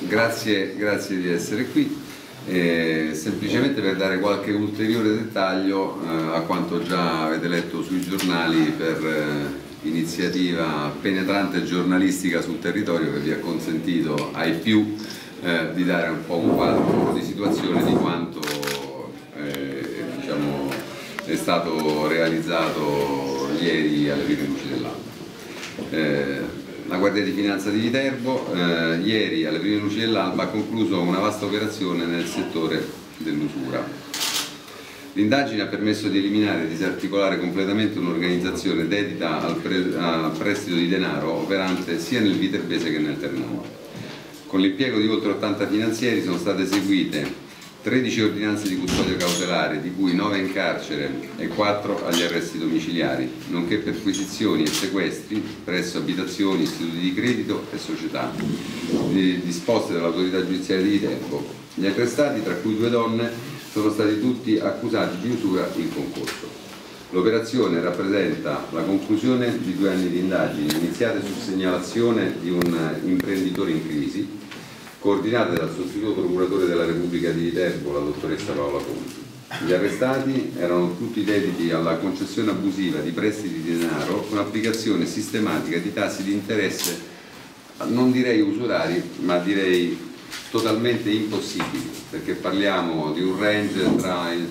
Grazie di essere qui. Semplicemente per dare qualche ulteriore dettaglio a quanto già avete letto sui giornali per iniziativa penetrante giornalistica sul territorio che vi ha consentito ai più di dare un po' un quadro di situazione di quanto diciamo, è stato realizzato ieri alle prime luci dell'alba. La Guardia di Finanza di Viterbo ieri alle prime luci dell'alba ha concluso una vasta operazione nel settore dell'usura. L'indagine ha permesso di eliminare e disarticolare completamente un'organizzazione dedita al prestito di denaro operante sia nel viterbese che nel Termini. Con l'impiego di oltre 80 finanzieri sono state eseguite 13 ordinanze di custodia cautelare, di cui 9 in carcere e 4 agli arresti domiciliari, nonché perquisizioni e sequestri presso abitazioni, istituti di credito e società disposte dall'autorità giudiziaria di Viterbo. Gli arrestati, tra cui 2 donne, sono stati tutti accusati di usura in concorso. L'operazione rappresenta la conclusione di 2 anni di indagini iniziate su segnalazione di un imprenditore in crisi, coordinate dal sostituto procuratore della Repubblica di Viterbo, la dottoressa Paola Conti. Gli arrestati erano tutti dediti alla concessione abusiva di prestiti di denaro con applicazione sistematica di tassi di interesse, non direi usurari, ma direi totalmente impossibili, perché parliamo di un range tra il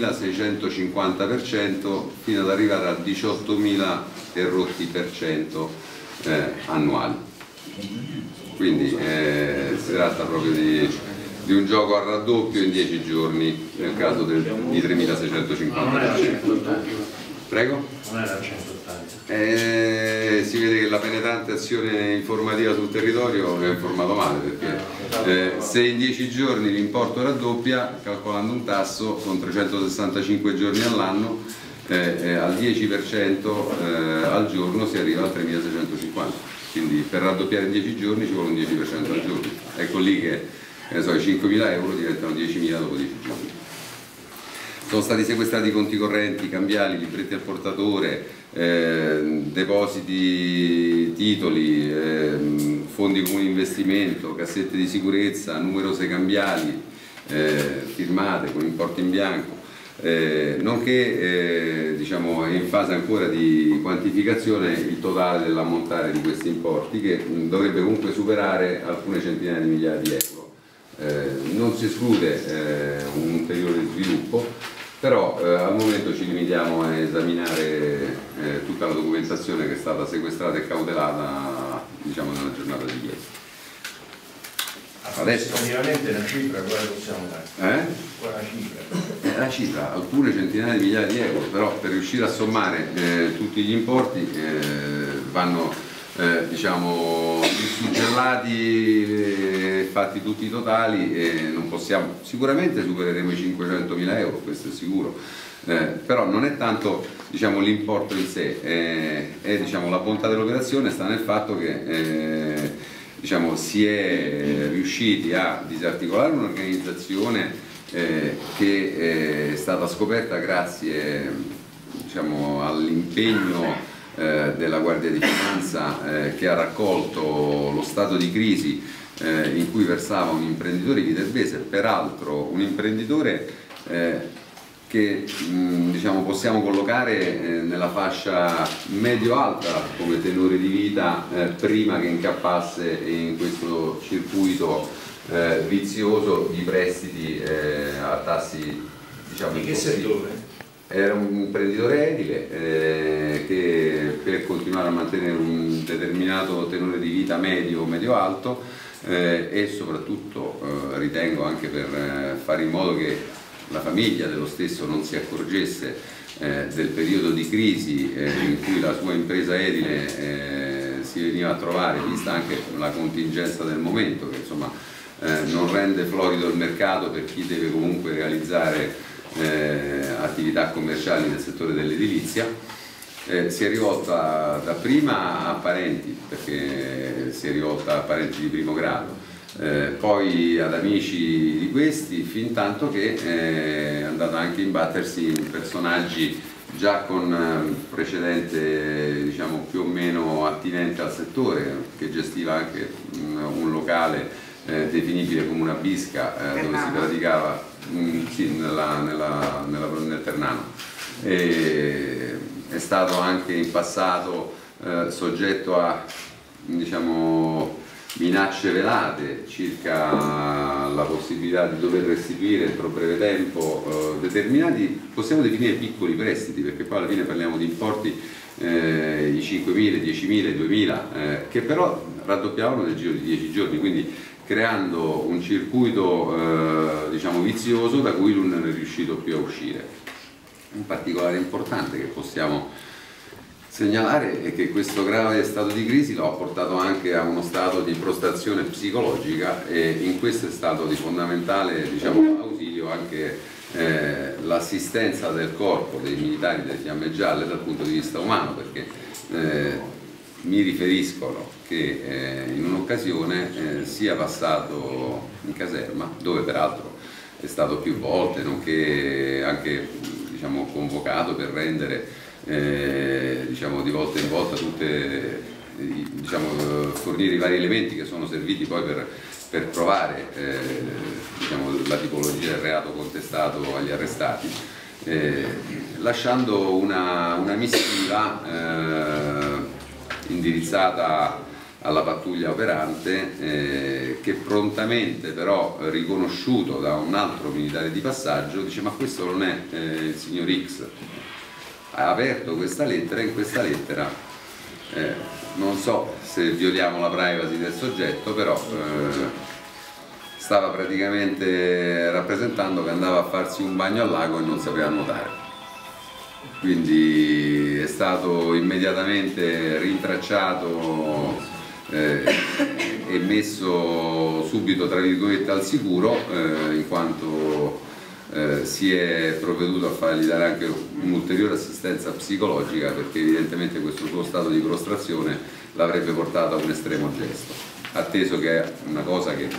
3.650% fino ad arrivare al 18.000 e rotti per cento annuali. Quindi si tratta proprio di un gioco a raddoppio in 10 giorni nel caso di 3.650%. Prego? Non era 180. Si vede che la penetrante azione informativa sul territorio è informato male, perché se in 10 giorni l'importo raddoppia, calcolando un tasso con 365 giorni all'anno, al 10% al giorno si arriva al 3.650. Quindi per raddoppiare in 10 giorni ci vuole un 10% al giorno. Ecco lì che i 5.000 euro diventano 10.000 dopo 10 giorni. Sono stati sequestrati conti correnti, cambiali, libretti al portatore, depositi, titoli, fondi comuni di investimento, cassette di sicurezza, numerose cambiali firmate con importi in bianco. Nonché diciamo, è in fase ancora di quantificazione il totale dell'ammontare di questi importi, che dovrebbe comunque superare alcune centinaia di migliaia di euro. Non si esclude un ulteriore sviluppo, però al momento ci limitiamo a esaminare tutta la documentazione che è stata sequestrata e cautelata, diciamo, nella giornata di ieri. Adesso Praticamente la cifra quale possiamo dare? Quella cifra? La cifra, alcune centinaia di migliaia di euro, però per riuscire a sommare tutti gli importi vanno diciamo suggellati, fatti tutti i totali, e non possiamo, sicuramente supereremo i 500.000 euro, questo è sicuro, però non è tanto diciamo, l'importo in sé, è diciamo, la bontà dell'operazione sta nel fatto che diciamo, si è riusciti a disarticolare un'organizzazione che è stata scoperta grazie diciamo, all'impegno della Guardia di Finanza che ha raccolto lo stato di crisi in cui versava un imprenditore viterbese, peraltro un imprenditore che diciamo, possiamo collocare nella fascia medio-alta come tenore di vita prima che incappasse in questo circuito vizioso di prestiti a tassi diciamo, di che settore? Era un imprenditore edile che per continuare a mantenere un determinato tenore di vita medio-alto e soprattutto ritengo anche per fare in modo che la famiglia dello stesso non si accorgesse del periodo di crisi in cui la sua impresa edile si veniva a trovare, vista anche la contingenza del momento che insomma non rende florido il mercato per chi deve comunque realizzare attività commerciali nel settore dell'edilizia. Si è rivolta dapprima a parenti, perché si è rivolta a parenti di primo grado, poi ad amici di questi, fin tanto che è andata anche a imbattersi in personaggi già con precedente diciamo, più o meno attinente al settore, che gestiva anche un locale definibile come una bisca, dove si praticava sì, nel Ternano. È stato anche in passato soggetto a, diciamo, minacce velate circa la possibilità di dover restituire entro breve tempo determinati, possiamo definire piccoli prestiti, perché poi alla fine parliamo di importi i 5.000, 10.000, 2.000, che però raddoppiavano nel giro di 10 giorni, quindi creando un circuito diciamo vizioso da cui lui non è riuscito più a uscire. Un particolare importante che possiamo segnalare è che questo grave stato di crisi lo ha portato anche a uno stato di prostrazione psicologica, e in questo è stato di fondamentale, diciamo, ausilio anche l'assistenza del corpo dei militari delle Fiamme Gialle dal punto di vista umano, perché mi riferiscono che in un'occasione sia passato in caserma, dove peraltro è stato più volte, nonché anche, diciamo, convocato per rendere diciamo, di volta in volta diciamo, fornire i vari elementi che sono serviti poi per provare diciamo, la tipologia del reato contestato agli arrestati, lasciando una missiva indirizzata alla pattuglia operante, che prontamente però, riconosciuto da un altro militare di passaggio, dice: ma questo non è il signor X. Ha aperto questa lettera, e in questa lettera non so se violiamo la privacy del soggetto, però stava praticamente rappresentando che andava a farsi un bagno al lago e non sapeva nuotare. Quindi è stato immediatamente rintracciato e messo subito, tra virgolette, al sicuro, in quanto si è provveduto a fargli dare anche un'ulteriore assistenza psicologica, perché evidentemente questo suo stato di prostrazione l'avrebbe portato a un estremo gesto, atteso che è una cosa che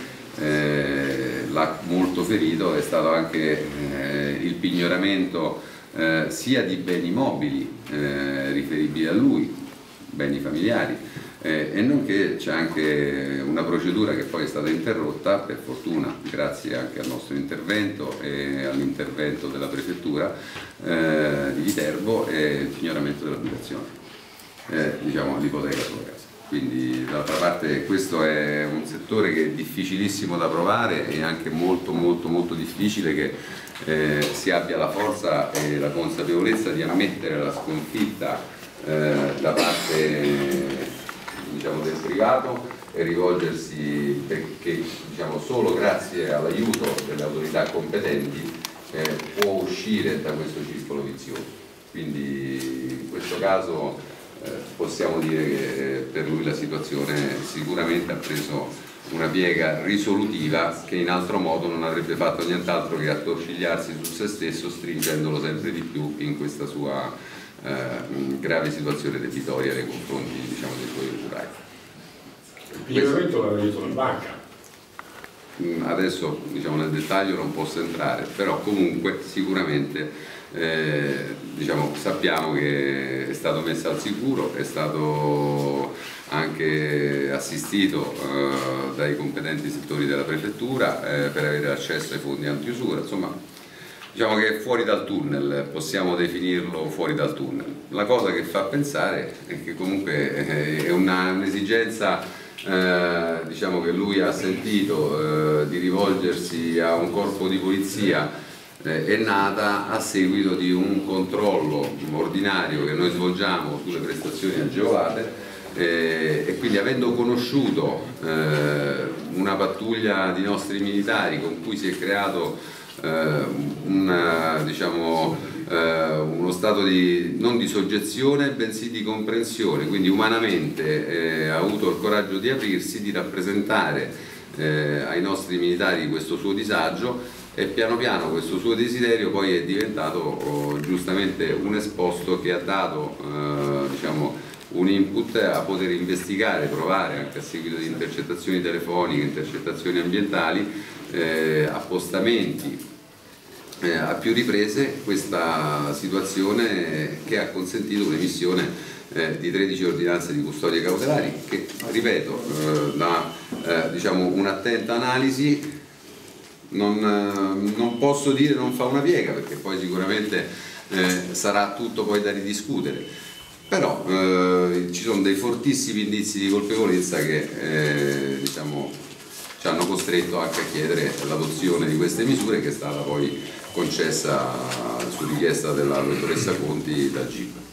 l'ha molto ferito è stato anche il pignoramento sia di beni mobili riferibili a lui, beni familiari, e nonché c'è anche una procedura che poi è stata interrotta, per fortuna, grazie anche al nostro intervento e all'intervento della prefettura di Viterbo, e il pignoramento dell'abitazione, diciamo l'ipoteca sulla casa. Quindi d'altra parte questo è un settore che è difficilissimo da provare, e anche molto difficile che si abbia la forza e la consapevolezza di ammettere la sconfitta da parte, diciamo, del privato, e rivolgersi, perché, diciamo, solo grazie all'aiuto delle autorità competenti può uscire da questo circolo vizioso. Quindi in questo caso possiamo dire che per lui la situazione sicuramente ha preso una piega risolutiva, che in altro modo non avrebbe fatto nient'altro che attorcigliarsi su se stesso, stringendolo sempre di più in questa sua grave situazione debitoria nei confronti, diciamo, dei suoi operai. Il pignoramento l'ha detto la banca. Adesso, diciamo, nel dettaglio non posso entrare, però comunque sicuramente diciamo, sappiamo che è stato messo al sicuro, è stato anche assistito dai competenti settori della prefettura per avere accesso ai fondi antiusura. Insomma, diciamo che è fuori dal tunnel, possiamo definirlo fuori dal tunnel. La cosa che fa pensare è che comunque è un'esigenza, diciamo, che lui ha sentito di rivolgersi a un corpo di polizia, è nata a seguito di un controllo ordinario che noi svolgiamo sulle prestazioni agevolate, e quindi, avendo conosciuto una pattuglia di nostri militari con cui si è creato diciamo, uno stato di, non di soggezione, bensì di comprensione, quindi umanamente ha avuto il coraggio di aprirsi, di rappresentare ai nostri militari questo suo disagio, e piano piano questo suo desiderio poi è diventato giustamente un esposto che ha dato diciamo, un input a poter investigare, provare anche a seguito di intercettazioni telefoniche, intercettazioni ambientali, appostamenti a più riprese, questa situazione che ha consentito l'emissione di 13 ordinanze di custodia cautelari che, ripeto, da diciamo, un'attenta analisi. Non posso dire non fa una piega, perché poi sicuramente sarà tutto poi da ridiscutere, però ci sono dei fortissimi indizi di colpevolezza che diciamo, ci hanno costretto anche a chiedere l'adozione di queste misure, che è stata poi concessa su richiesta della dottoressa Conti dal GIP.